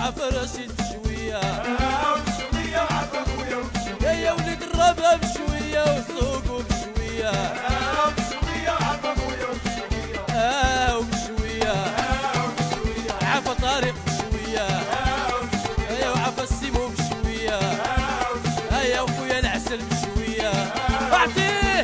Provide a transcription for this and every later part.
عفراسي بشوية بشوية وعفا خويا وبشوية يا ولد الربا بشوية وسوقو بشوية بشوية وعفا خويا وبشوية وبشوية عفا طارق بشوية يا وعفا السيمو بشوية يا وخويا العسل بشوية اعطيه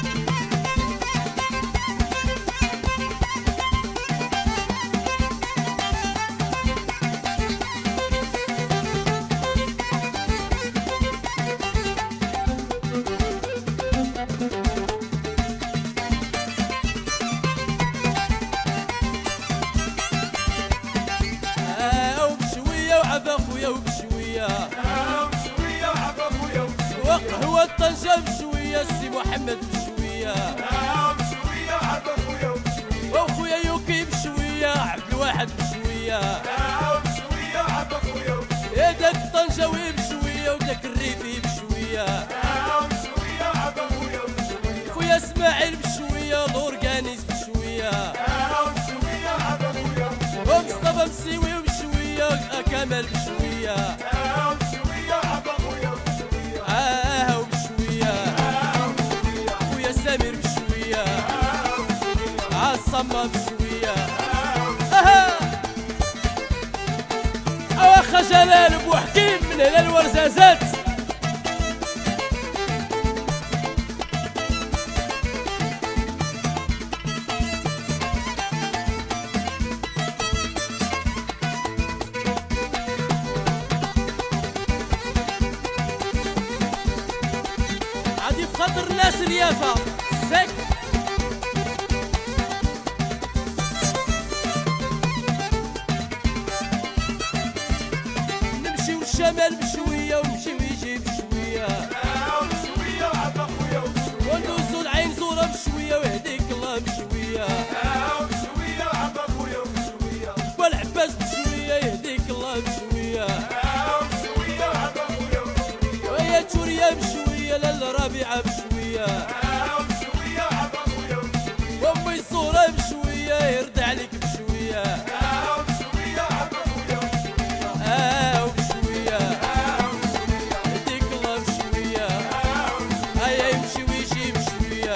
خويا وبشوية بشوية وعفا خويا وبشوية وقهوة طنجة بشوية السي محمد بشوية بشوية وعفا خويا وبشوية وخويا يوكي بشوية عبد الواحد بشوية بشوية وعفا خويا وبشوية يا داك طنجاوي بشوية وداك الريفي بشوية بشوية وعفا خويا وبشوية خويا اسماعيل بشوية الأورغانيز بشوية بشوية وعفا خويا وبشوية ومصطفى مسيوي بشوية كمال بشوية بشوية وعفا خويا وبشوية وبشوية خويا سمير بشوية عالصمة بشوية أواخا جلال بوحكيم من هنا الورزازات عادي بخاطر الناس اليافا سك نمشيو الشمال بشوية ونمشيو يجي بشوية بشوية وعفا خويا وبشوية وندوزو العين زورة بشوية ويهديك الله بشوية بشوية وعفا خويا وبشوية والعباس بشوية يهديك الله بشوية بشوية وعفا خويا وبشوية ويا توريا بشوية للربيعة بشوية بشوية وعفا خويا وبشوية وامي صورة بشوية يرد عليك بشوية بشوية وعفا خويا وبشوية وبشوية يهديك الله بشوية هيا يمشي ويجي بشوية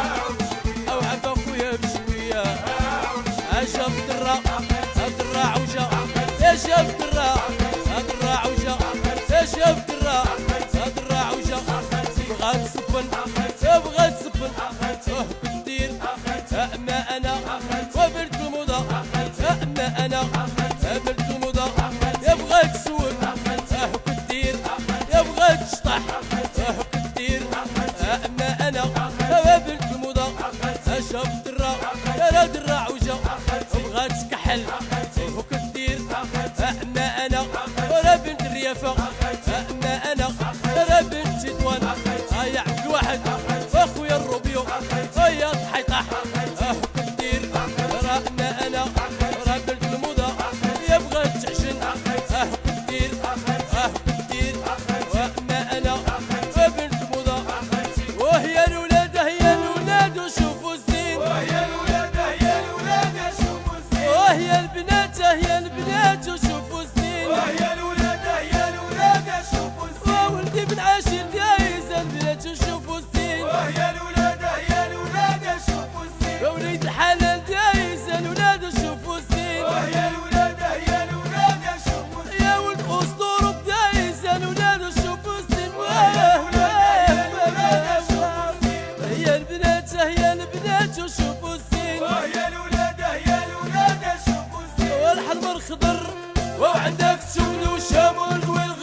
أو عفا خويا بشوية أجاب درا درا عوجة يا جاب درا درا عوجة يا جاب درا درا عوجة بغات تسبن بغات تسبن كنت دير ما أنا وبرت الموضة ما أنا برت الموضة يا بغات تسول كنت دير يا بغات تشطح كنت دير ما أنا برت الموضة أجاب درا يا درا عوجة بغات تكحل كنت دير ما أنا ولا بنت الريافة ما أنا ولا بنت تدوان يا عبد الواحد اخويا الروبيو يا طحيطح كنت دير راه ما أنا راه بنت الموضة يا بغات تعشن كنت دير كنت دير ما أنا بنت الموضة وهي الولاد هي الولاد وشوفوا الزين وهي الولاد هي الولاد شوفوا الزين وهي البنات هي البنات وشوفوا الزين وهي الولاد هي الولاد شوفوا الزين ولدي بن عاشر دايز البنات وشوفوا الزين وهي الولاد هي الولاد شوفوا الزين يا وليد الحلال دايز الولاد وشوفوا الزين وهي الولاد هي الولاد شوفوا الزين يا ولد أسطورة دايز الولاد وشوفوا الزين وهي الولاد هي الولاد شوفوا الزين هي البنات هي البنات وشوفوا الزين وهي الولاد هي الولاد شوفوا الزين والحمر خضر وعندك سمن وشام والقوي